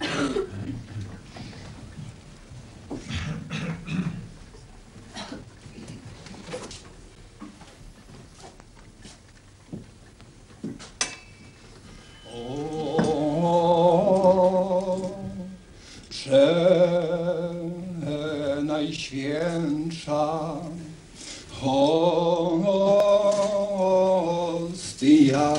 Najświętsza hostia.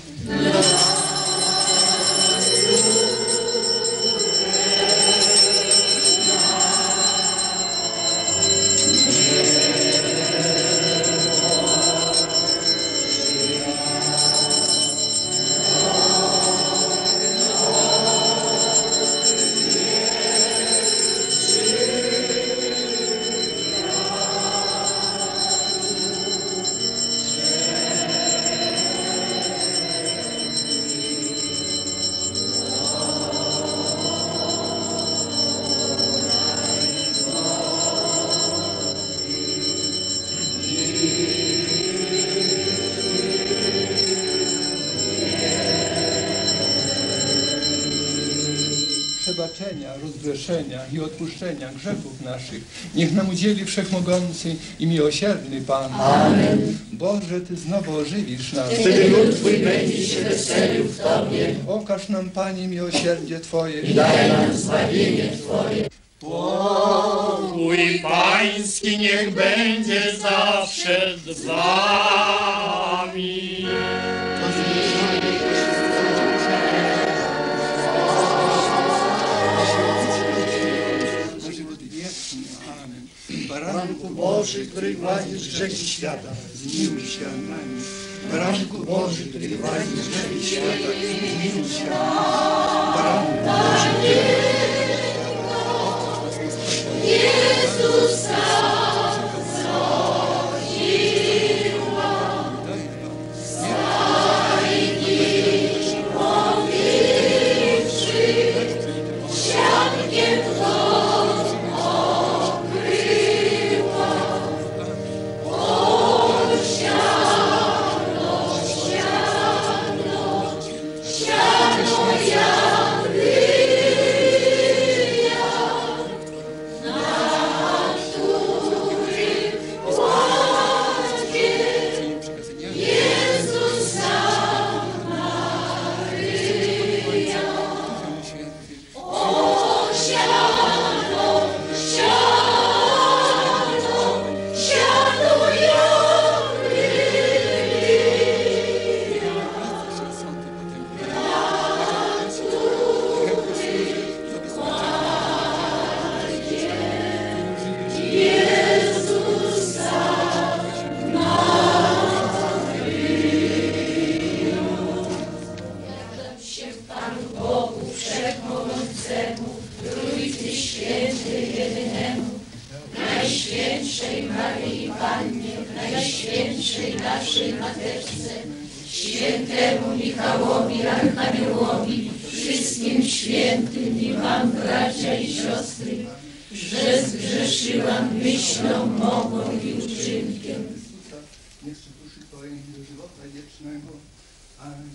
Przebaczenia, rozgrzeszenia i odpuszczenia grzechów naszych niech nam udzieli Wszechmogący i miłosierny Pan. Amen. Boże, Ty znowu ożywisz nas. Wtedy lud Twój będzie się weselił w Tobie. Okaż nam, Panie, miłosierdzie Twoje I daj nam zbawienie Twoje. Pokój Pański niech będzie zawsze z Wami. Baranku Boży, który gładzisz grzechy świata, zmiłuj się nad nami. Baranku Boży, który gładzisz grzechy świata, zmiłuj się nad nami. Baranku Boży, który Jezusa Najświętszej Maryi Pannie, Najświętszej naszej Mateczce, świętemu Michałowi, Archaniołowi, wszystkim świętym i wam, bracia i siostry, że zgrzeszyłam myślą, mową i uczynkiem. Niech duszy Twojej do żywota wiecznego. Amen.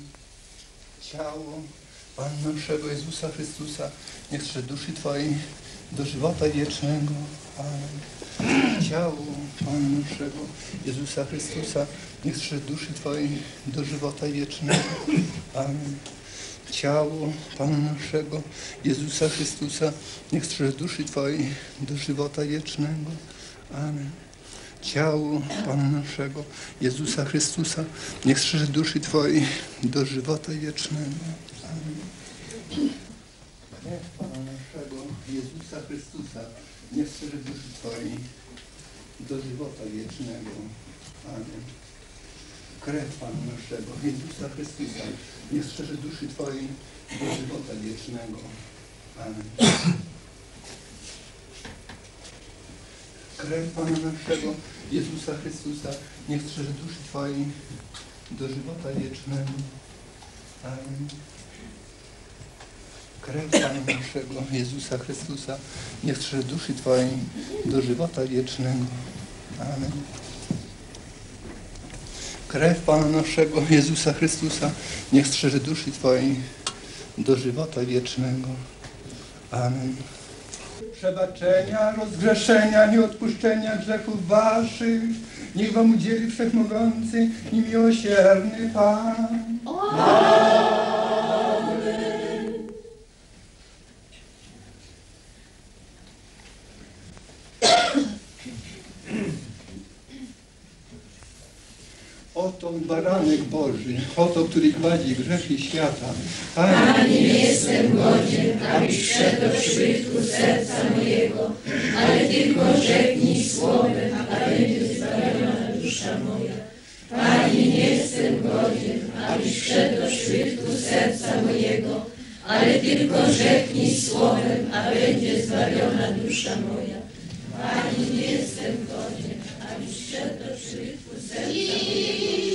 Ciało Pana naszego Jezusa Chrystusa, niech strze duszy Twojej do żywota wiecznego. Amen. Ciało Pana naszego Jezusa Chrystusa, niech strze duszy Twojej do żywota wiecznego. Amen. Ciało Pana naszego Jezusa Chrystusa, niech strze duszy Twojej do żywota wiecznego. Amen. Ciało Pana naszego Jezusa Chrystusa, niech strzeże duszy Twojej do żywota wiecznego. Amen. Krew Pana naszego Jezusa Chrystusa, niech strzeże duszy Twojej do żywota wiecznego. Amen. Krew Pana naszego Jezusa Chrystusa, niech strzeże duszy Twojej do żywota wiecznego. Amen. Krew Pana naszego Jezusa Chrystusa, niech strzeże duszy Twojej do żywota wiecznego. Amen. Krew Pana naszego Jezusa Chrystusa, niech strzeże duszy Twojej do żywota wiecznego. Amen. Krew Pana naszego Jezusa Chrystusa, niech strzeże duszy Twojej do żywota wiecznego. Amen. Przebaczenia, rozgrzeszenia, nieodpuszczenia grzechów waszych, niech wam udzieli wszechmogący i miłosierny Pan. Oto baranek Boży, oto, który gładzi grzechy świata. Panie, nie jestem godzien, abyś wszedł do przybytku serca mojego, ale tylko rzeknij słowem, a będzie zbawiona dusza moja. Panie, nie jestem godzien, abyś wszedł do przybytku serca mojego, ale tylko rzeknij słowem, a będzie zbawiona dusza moja. Panie, nie jestem godzien, abyś wszedł do przybytku serca mojego.